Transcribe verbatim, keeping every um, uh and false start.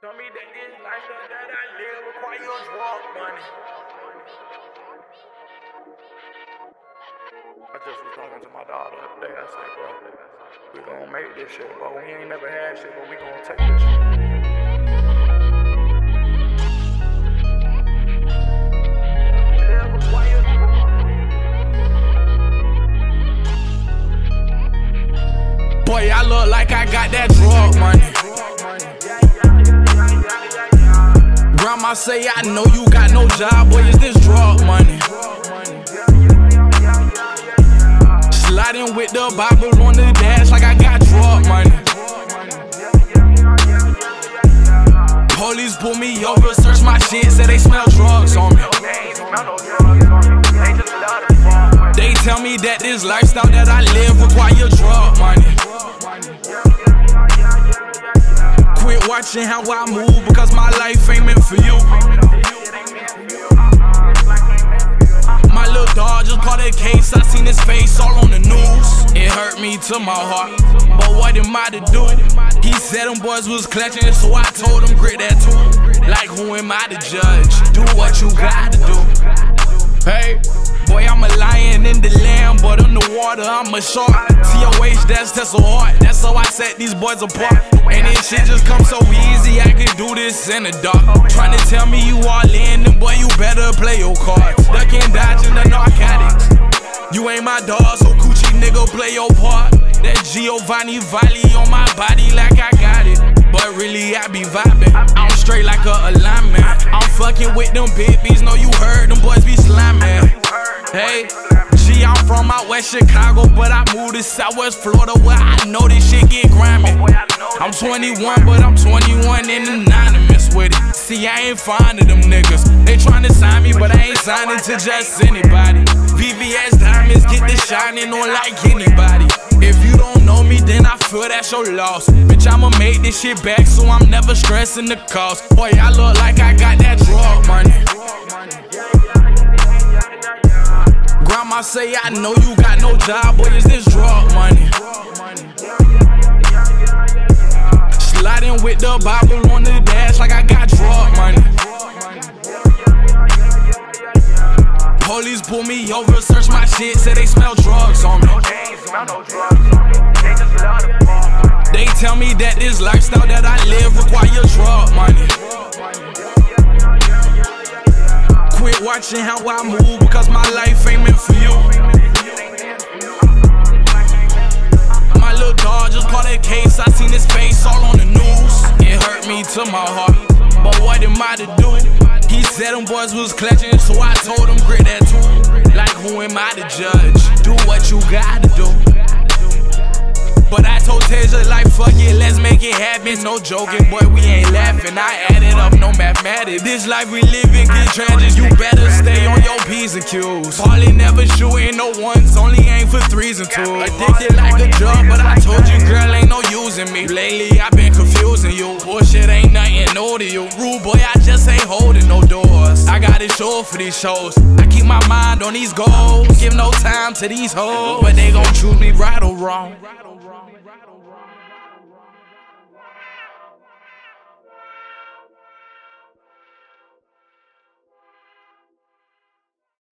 Tell me that this lifestyle that I live requires drug money. I just was talking to my daughter the other day. I said, bro, we gonna make this shit, bro. We ain't never had shit, but we gonna take this shit. Boy, I look like I got that drug money. Grandma say, I know you got no job, boy, is this drug money? Sliding with the Bible on the dash like I got drug money. Police pull me over, search my shit, say they smell drugs on me. They tell me that this lifestyle that I live require drug money. Quit watching how I move because my life ain't meant for you. My little dog just caught a case, I seen his face all on the news. It hurt me to my heart, but what am I to do? He said them boys was clutching, so I told him grit that too. Like who am I to judge? Do what you gotta do. Hey, boy, I'm a lion in the lamb, but underwater I'm a shark. T O H, that's that's so hard. That's how I set these boys apart. And this shit just comes so easy, I can do this in the dark. Trying to tell me you all in, then boy, you better play your cards. Ducking, dodging the narcotics. You ain't my dog, so coochie nigga, play your part. That Giovanni Valley on my body like I got it. But really, I be vibing. I'm straight like a alignment. I'm fucking with them babies, know you heard them boys be slamming. Hey, G, I'm from out West Chicago, but I moved to Southwest Florida where I know this shit get grimy. I'm twenty-one, but I'm twenty-one and anonymous with it. See, I ain't fond of them niggas. They tryna sign me, but I ain't signing to just anybody. V V S diamonds get the shining on like anybody. If you don't know me, then I feel that's your loss. Bitch, I'ma make this shit back, so I'm never stressing the cost. Boy, I look like I got that drug money. Grandma say, I know you got no job, boy, is this drug money? Sliding with the Bible on the dash like I got drug money. Police pull me over, search my shit, say they smell drugs on me. They tell me that this lifestyle that I live require drug money. Quit watching how I move because my life ain't meant for you. My little dog just caught a case, I seen his face all on the news. It hurt me to my heart, but what am I to do? He said them boys was clutching, so I told him grit that too. Like who am I to judge? Do what you gotta do. But I told Tasia like fuck it, let's make it happen. No joking, boy, we ain't laughing. I added up, no mathematics. This life we live in get tragic. You better stay on your P's and Q's. Hardly never shooting no ones, only aim for threes and twos. Addicted like a drug, but I told you, girl, ain't no using me. Lately I been confusing you. Bullshit ain't nothing new to you. Rude boy, I just ain't holding no doors. I got it short for these shows. I keep my mind on these goals. Give no time to these hoes, but they gon' choose me right or wrong. Right or wrong.